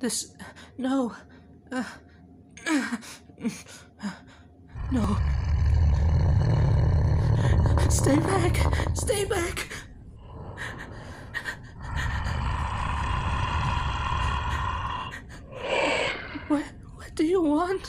This... No. No. Stay back! Stay back! What do you want?